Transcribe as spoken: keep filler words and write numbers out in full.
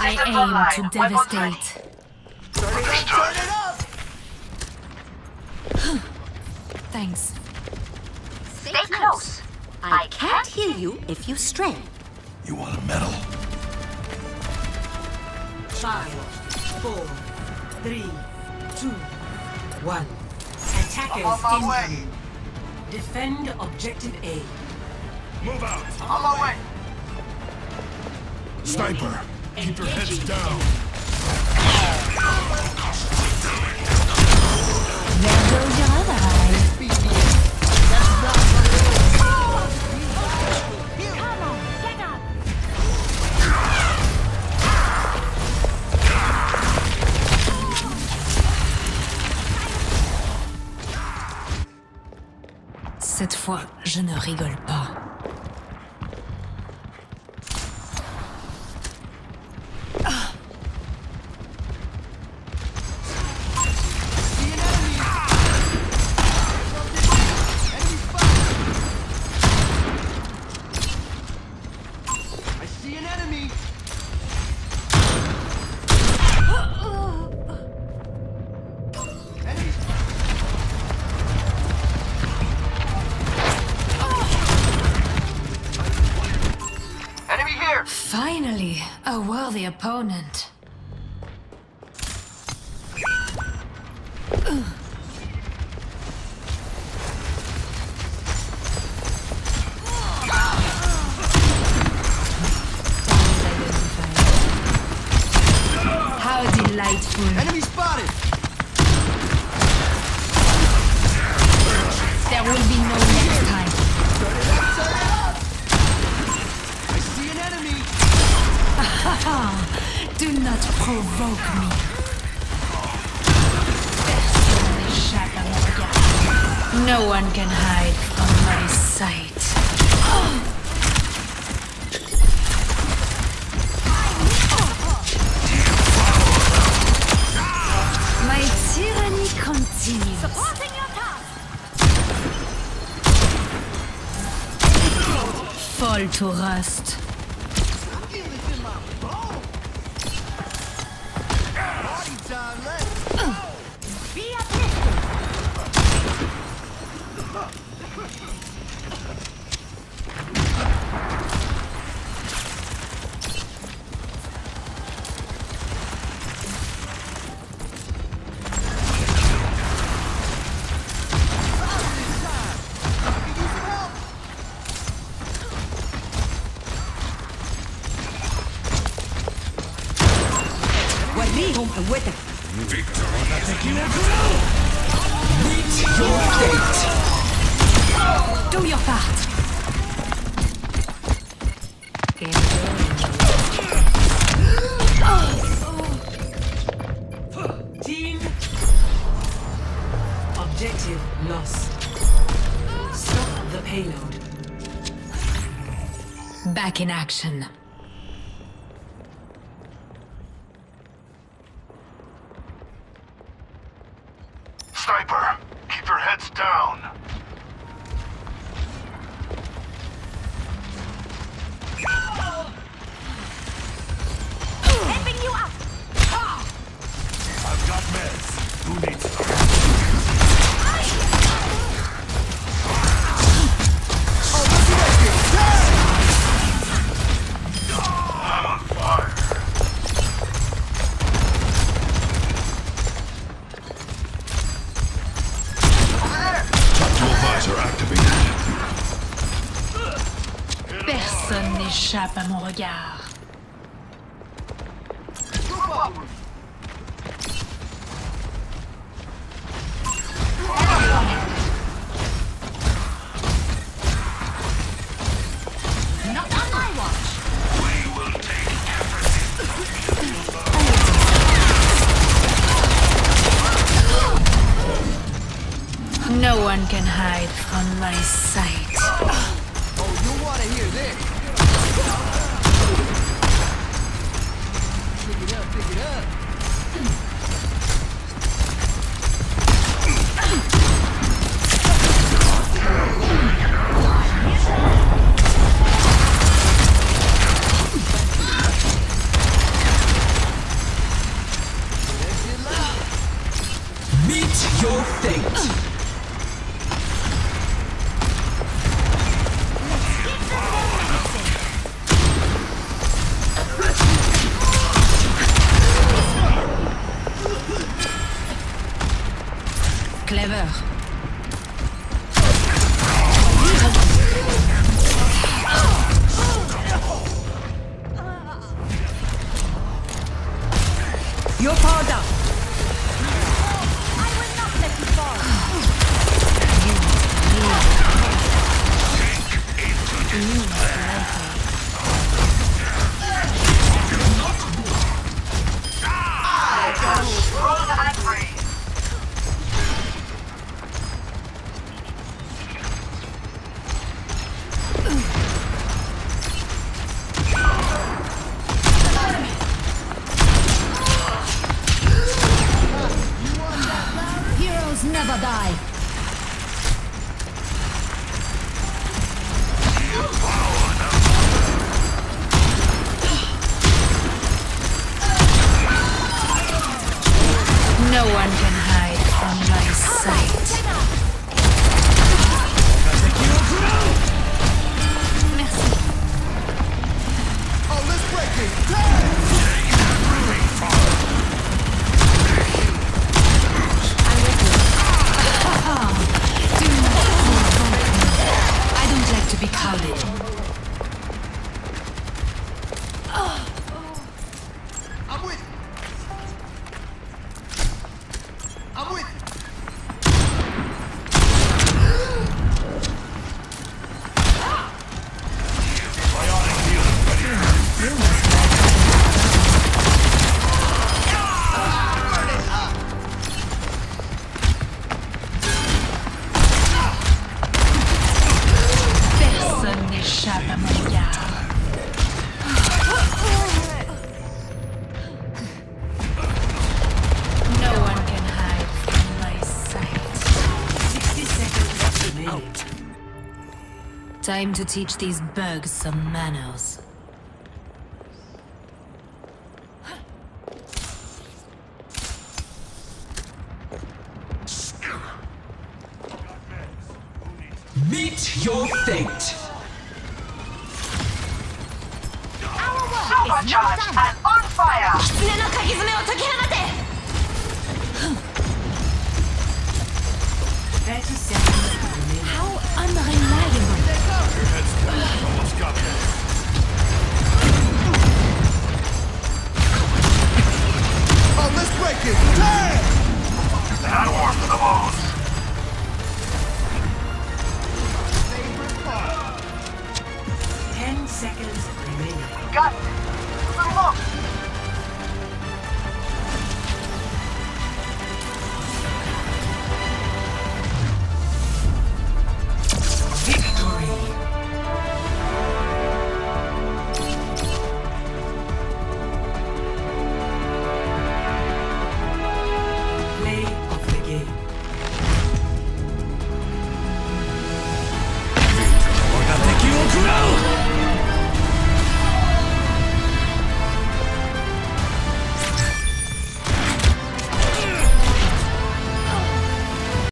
I aim to devastate. Thanks. Stay close. I can't heal you if you stray. You want a medal? Five, four, three, two, one. Attackers incoming. Defend objective A. Move out! On my way! Sniper, keep your heads down. There goes your other eye. Come on, get up. Cette fois, je ne rigole pas. Finally, a worthy opponent. How delightful. Enemy spotted! There will be no next time. I see an enemy! Do not provoke me. Personne n'échappe à mon regard. No one can hide from my sight. My tyranny continues. Supporting your task. Fall to rust. Be uplifted. وريهم قوتك. Do your part. Team. Objective lost. Stop the payload. Back in action. Sniper, keep your heads down. Helping you up. I've got meds. Who needs them? I'm on fire. Tactical visor activated. Personne n'échappe à mon regard. Not on my watch. We will take everything. No one can hide from my sight. Oh, you wanna hear this? Heroes never die. No one can hide from my sight. Merci. Oh, let's break it. I'm with you. Do not provoke me. I don't like to be cowed. I'm with you. I'm with you. Bionic healing ready. You must like Personne n'échappe à mon regard. No one can hide from my sight. sixty seconds remaining. Time to teach these bugs some manners. Meet your fate. Supercharged and on fire! thirty seconds remaining. How unreliable. Your head's down. Almost got this. Oh, let's break it. Damn! That war for the most. Favorite part. ten seconds remaining. Got it. Look.